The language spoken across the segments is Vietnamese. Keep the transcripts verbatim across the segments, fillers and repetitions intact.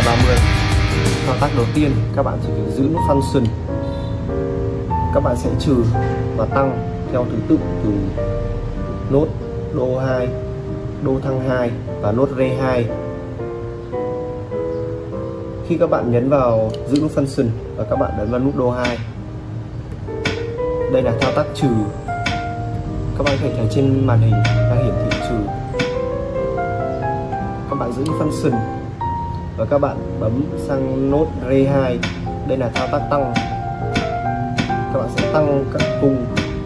ba mươi. Thao tác đầu tiên các bạn chỉ việc giữ nút function. Các bạn sẽ trừ và tăng theo thứ tự từ nốt đô hai, đô thăng hai và nốt re hai. Khi các bạn nhấn vào giữ nút function và các bạn ấn vào nút đô hai, đây là thao tác trừ. Các bạn có thể thấy trên màn hình đang hiển thị trừ. Các bạn giữ nút function và các bạn bấm sang nốt re hai, đây là thao tác tăng. Các bạn sẽ tăng các cung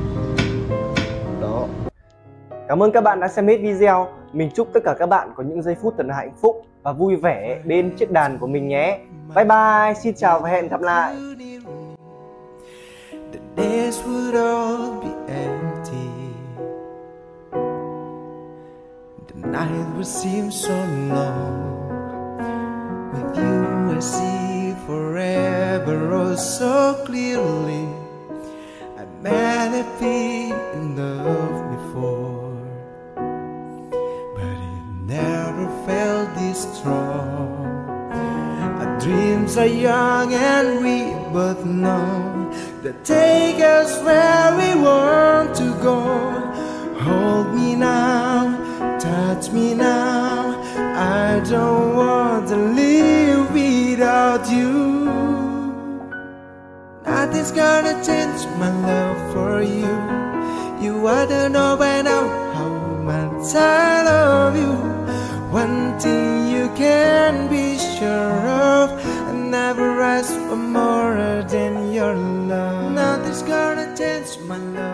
đó. Cảm ơn các bạn đã xem hết video. Mình chúc tất cả các bạn có những giây phút thật là hạnh phúc và vui vẻ bên chiếc đàn của mình nhé. Bye bye, xin chào và hẹn gặp lại. The days would all be empty. The night would seem so long. With you I see forever oh so clearly. I met have been in love before, but it never felt this strong. Our dreams are young and we both know that take us where we want to go. Hold me now, touch me now. I don't want to live without you. Nothing's gonna change my love for you. You ought to know by now how much I love you. One thing you can be sure of, I never ask for more than your love. Nothing's gonna change my love.